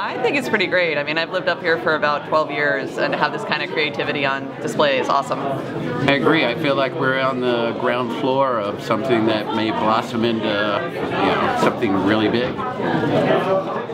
I think it's pretty great. I mean, I've lived up here for about 12 years, and to have this kind of creativity on display is awesome. I agree. I feel like we're on the ground floor of something that may blossom into, something really big.